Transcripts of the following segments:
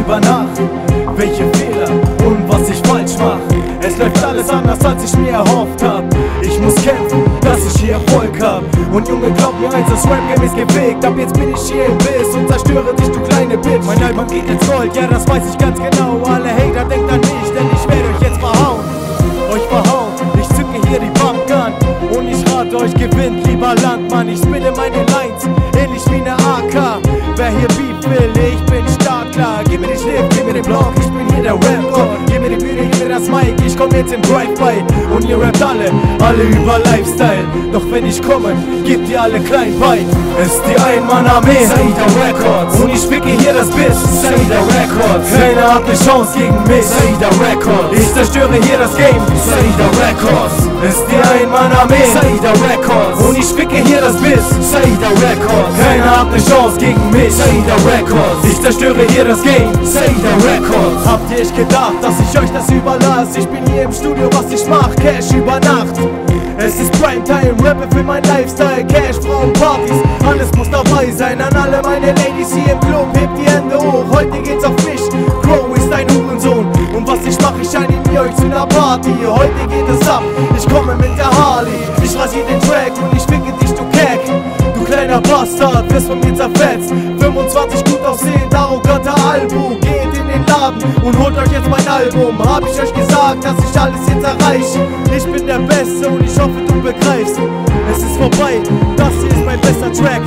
drüber nach, welche Fehler und was ich falsch mach. Es läuft alles anders, als ich mir erhofft hab. Ich muss kämpfen, dass ich hier Erfolg hab. Und Junge, glaub mir eins, das Rap-Game ist gefegt. Ab jetzt bin ich hier im Biss und zerstöre dich, du kleine Bitch. Mein Album geht ins Gold, ja das weiß ich ganz genau. Alle Hater denkt an mich, denn ich werde euch jetzt verhauen. Euch verhauen, ich zücke hier die Pumpgun. Und ich rate euch, gewinnt lieber Landmann. Ich spitte meine Lines, ähnlich wie ne AK. Wer hier Beef will, ich bin stark klar. Gib mir den Schliff, gib mir den Block, ich bin hier der Rap-God. Gib mir die Bühne, gib mir das Mic, ich komm jetzt im Drive-By. Und ihr rappt alle über Lifestyle. Doch wenn ich komme, gebt ihr alle klein bei. Ist die Ein-Mann-Armee, Saida Records. Und ich spicke hier das Biss, Saida Records. Keiner hat ne Chance gegen mich, Saida Records. Ich zerstöre hier das Game, Saida Records. Ist die Ein-Mann-Armee, Saida Records. Und ich spicke hier das Biss, Saida Records. Keiner hat ne Chance gegen mich, Saida Records. Ich zerstöre hier das Game, Saida Records. Habt ihr euch gedacht, dass ich euch das überlasse? Ich bin hier im Studio, was ich mach, Cash über Nacht. Es ist Primetime, rappe für mein Lifestyle. Cash, Frauen, Partys, alles muss dabei sein. An alle meine Ladies hier im Club, hebt die Hände hoch. Heute geht's auf mich, Crow ist ein Hurensohn. Und was ich mach, ich animiere euch zu einer Party. Heute geht es ab, ich komme mit der Harley. Ich rasier den Track und ich ficke dich, du Keck. Du kleiner Bastard, wirst von mir zerfetzt. 25 gut aussehend, arroganter Albu. Geht in den Laden und holt euch jetzt mein Album. Hab ich euch gesagt, dass ich alles jetzt erreiche. Ich bin der Beste und ich hoffe, du begreifst. Es ist vorbei, das hier ist mein bester Track.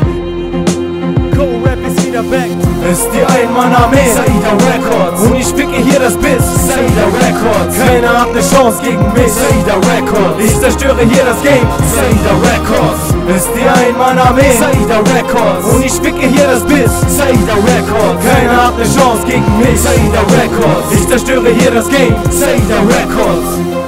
Co-Rap ist wieder back. Ist die Ein-Mann-Armee, Saida Records. Und ich spicke hier das Biss, Saida Records. Keiner hat ne Chance gegen mich, Saida Records. Ich zerstöre hier das Game, Saida Records. Ist die Ein-Mann-Armee, Saida Records. Und ich spicke hier das Biss, Saida Records. Keiner hat ne Chance gegen mich, Saida Records. Ich zerstöre hier das Game, Saida Records.